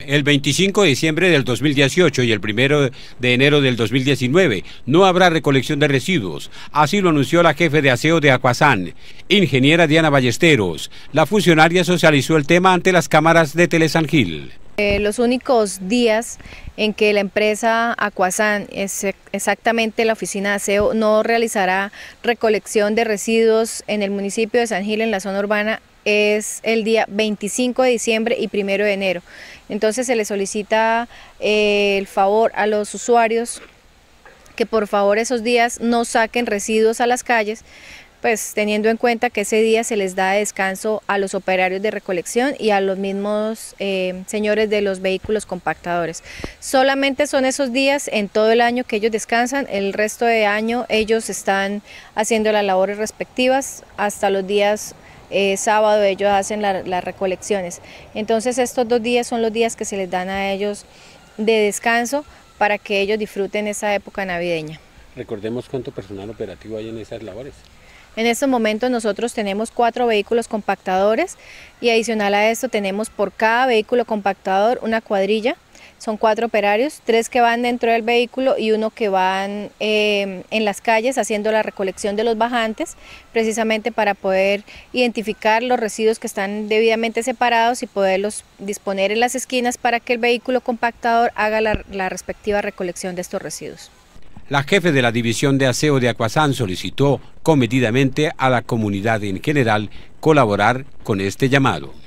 El 25 de diciembre del 2018 y el 1 de enero del 2019 no habrá recolección de residuos. Así lo anunció la jefe de aseo de Acuasán, ingeniera Diana Ballesteros. La funcionaria socializó el tema ante las cámaras de Telesan Gil. Los únicos días en que la empresa Acuasán, exactamente la oficina de aseo, no realizará recolección de residuos en el municipio de San Gil, en la zona urbana, es el día 25 de diciembre y 1 de enero. Entonces se le solicita el favor a los usuarios que por favor esos días no saquen residuos a las calles, pues teniendo en cuenta que ese día se les da descanso a los operarios de recolección y a los mismos señores de los vehículos compactadores. Solamente son esos días en todo el año que ellos descansan, el resto de año ellos están haciendo las labores respectivas, hasta los días sábado ellos hacen las recolecciones. Entonces estos 2 días son los días que se les dan a ellos de descanso para que ellos disfruten esa época navideña. Recordemos cuánto personal operativo hay en esas labores. En estos momentos nosotros tenemos 4 vehículos compactadores y adicional a esto tenemos por cada vehículo compactador una cuadrilla. Son 4 operarios, 3 que van dentro del vehículo y 1 que van en las calles haciendo la recolección de los bajantes, precisamente para poder identificar los residuos que están debidamente separados y poderlos disponer en las esquinas para que el vehículo compactador haga la respectiva recolección de estos residuos. La jefe de la División de Aseo de Acuasán solicitó comedidamente a la comunidad en general colaborar con este llamado.